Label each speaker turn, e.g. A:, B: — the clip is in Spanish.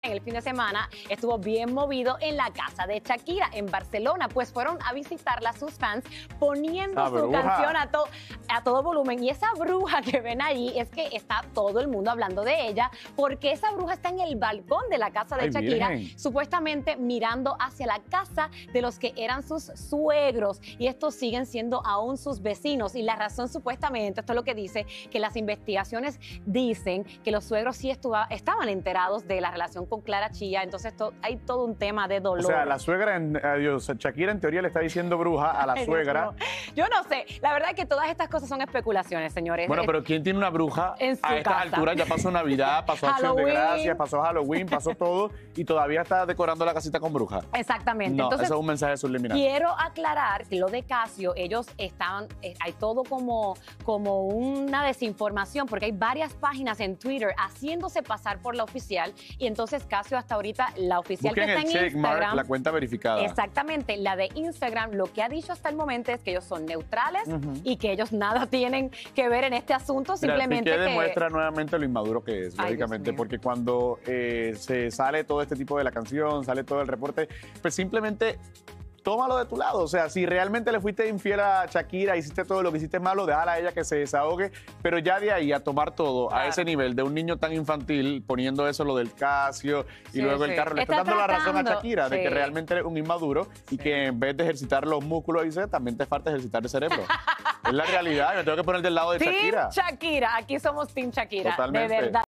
A: En el fin de semana estuvo bien movido en la casa de Shakira en Barcelona, pues fueron a visitarla sus fans poniendo su canción a todo volumen. Y esa bruja que ven ahí es que está todo el mundo hablando de ella, porque esa bruja está en el balcón de la casa de Shakira, supuestamente mirando hacia la casa de los que eran sus suegros, y estos siguen siendo aún sus vecinos. Y la razón, supuestamente, esto es lo que dice, que las investigaciones dicen que los suegros sí estaban enterados de la relación con Clara Chía. Entonces hay todo un tema de dolor.
B: O sea, la suegra, Shakira en teoría le está diciendo bruja a la suegra.
A: Yo no sé, la verdad es que todas estas cosas son especulaciones, señores.
B: Bueno, pero ¿quién tiene una bruja
A: en su
B: a estas alturas? Ya pasó Navidad, pasó Acción de Gracias, pasó Halloween, pasó todo, y todavía está decorando la casita con bruja.
A: Exactamente.
B: No,
A: entonces,
B: eso es un mensaje subliminal.
A: Quiero aclarar que lo de Casio, ellos estaban, hay todo como una desinformación, porque hay varias páginas en Twitter haciéndose pasar por la oficial, y entonces Casio hasta ahorita, la oficial
B: Busquen
A: que está en Instagram,
B: la cuenta verificada.
A: Exactamente, la de Instagram, lo que ha dicho hasta el momento es que ellos son neutrales y que ellos nada tienen que ver en este asunto, simplemente
B: que demuestra nuevamente lo inmaduro que es, lógicamente, porque cuando se sale todo este tipo de la canción, sale todo el reporte, pues simplemente tómalo de tu lado. O sea, si realmente le fuiste infiel a Shakira, hiciste todo lo que hiciste malo, déjala a ella que se desahogue, pero ya de ahí a tomar todo a ese nivel de un niño tan infantil, poniendo eso, lo del Casio, y luego el carro, le está dando la razón a Shakira de que realmente eres un inmaduro y que en vez de ejercitar los músculos, dice, también te falta ejercitar el cerebro. Es la realidad, me tengo que poner del lado de Shakira.
A: Team Shakira, aquí somos Team Shakira,
B: Totalmente.
A: de verdad.